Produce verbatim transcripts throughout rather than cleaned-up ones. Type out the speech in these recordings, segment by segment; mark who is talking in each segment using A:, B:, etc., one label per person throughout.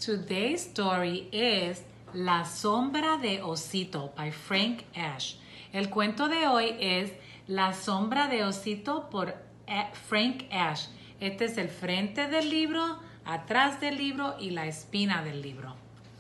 A: Today's story is La sombra de Osito by Frank Ash. El cuento de hoy es La sombra de Osito por Frank Ash. Este es el frente del libro, atrás del libro y la espina del libro.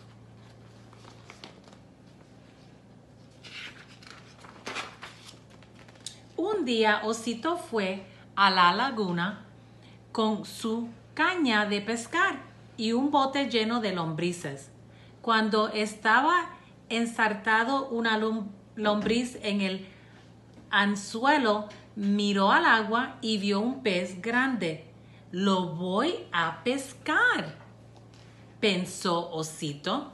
A: Un día Osito fue a la laguna con su caña de pescar y un bote lleno de lombrices. Cuando estaba ensartado una lombriz en el anzuelo, miró al agua y vio un pez grande. «Lo voy a pescar», pensó Osito.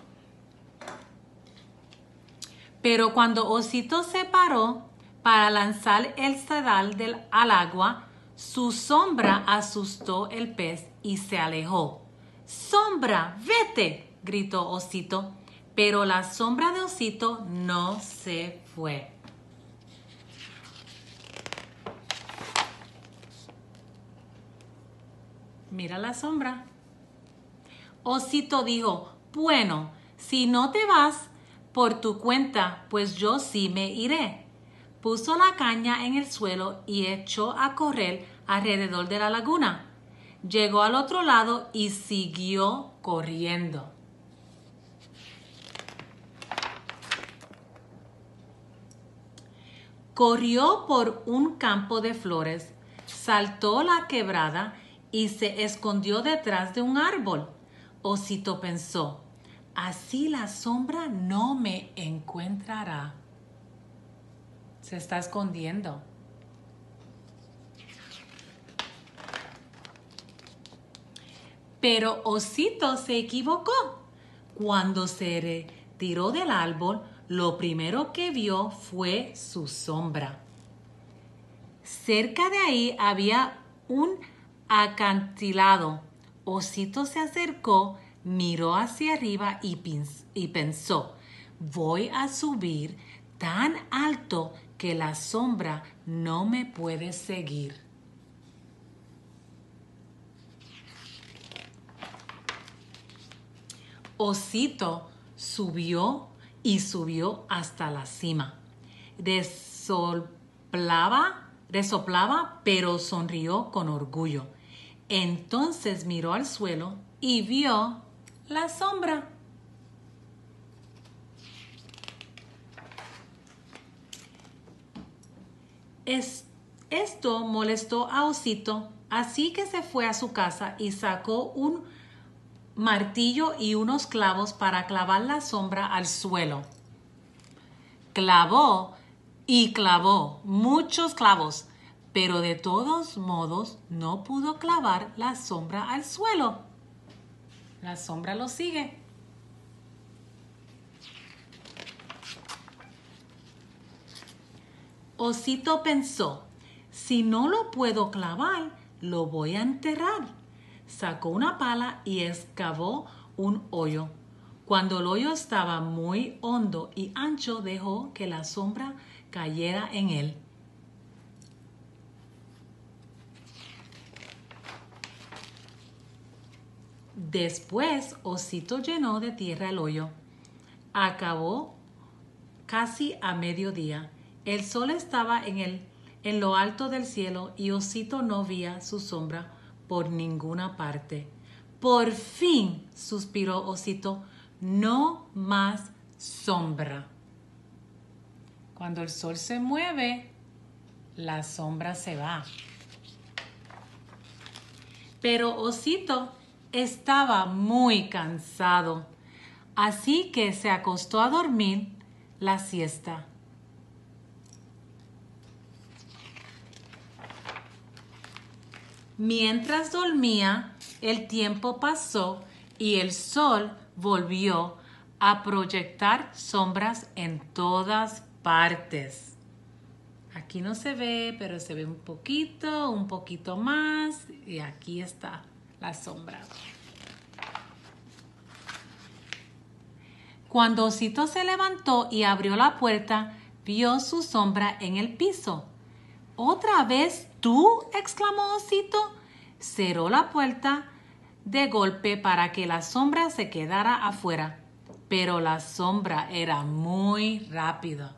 A: Pero cuando Osito se paró para lanzar el sedal del, al agua, su sombra asustó el pez y se alejó. «¡Sombra, vete!», gritó Osito, pero la sombra de Osito no se fue. Mira la sombra. Osito dijo, «Bueno, si no te vas por tu cuenta, pues yo sí me iré». Puso la caña en el suelo y echó a correr alrededor de la laguna. Llegó al otro lado y siguió corriendo. Corrió por un campo de flores, saltó la quebrada y se escondió detrás de un árbol. Osito pensó, «Así la sombra no me encontrará». Se está escondiendo. Pero Osito se equivocó. Cuando se retiró del árbol, lo primero que vio fue su sombra. Cerca de ahí había un acantilado. Osito se acercó, miró hacia arriba y, y pensó, «Voy a subir tan alto que la sombra no me puede seguir». Osito subió y subió hasta la cima. Resoplaba, resoplaba, pero sonrió con orgullo. Entonces miró al suelo y vio la sombra. Es, esto molestó a Osito, así que se fue a su casa y sacó un martillo y unos clavos para clavar la sombra al suelo. Clavó y clavó muchos clavos, pero de todos modos no pudo clavar la sombra al suelo. La sombra lo sigue. Osito pensó, «Si no lo puedo clavar, lo voy a enterrar». Sacó una pala y excavó un hoyo. Cuando el hoyo estaba muy hondo y ancho, dejó que la sombra cayera en él. Después, Osito llenó de tierra el hoyo. Acabó casi a mediodía. El sol estaba en, el, en lo alto del cielo y Osito no veía su sombra por ninguna parte. «Por fin», suspiró Osito, «no más sombra». Cuando el sol se mueve, la sombra se va. Pero Osito estaba muy cansado, así que se acostó a dormir la siesta. Mientras dormía, el tiempo pasó y el sol volvió a proyectar sombras en todas partes. Aquí no se ve, pero se ve un poquito, un poquito más, y aquí está la sombra. Cuando Osito se levantó y abrió la puerta, vio su sombra en el piso. «¿Otra vez tú?», exclamó Osito. Cerró la puerta, de golpe para que la sombra se quedara afuera, pero la sombra era muy rápida.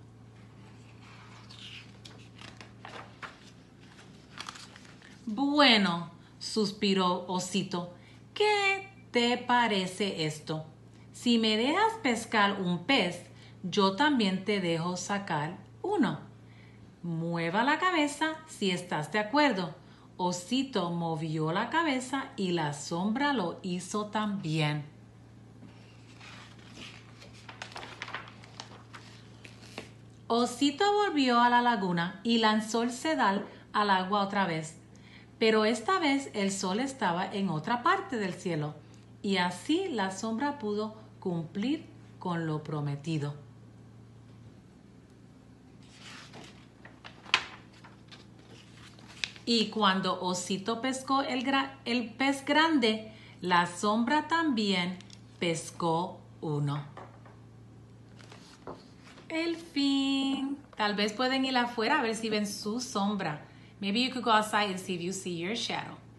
A: Bueno, suspiró Osito, ¿qué te parece esto? Si me dejas pescar un pez, yo también te dejo sacar uno. Mueva la cabeza si estás de acuerdo. Osito movió la cabeza y la sombra lo hizo también. Osito volvió a la laguna y lanzó el sedal al agua otra vez. Pero esta vez el sol estaba en otra parte del cielo y así la sombra pudo cumplir con lo prometido. Y cuando Osito pescó el, el pez grande, la sombra también pescó uno. El fin. Tal vez pueden ir afuera a ver si ven su sombra. Maybe you could go outside and see if you see your shadow.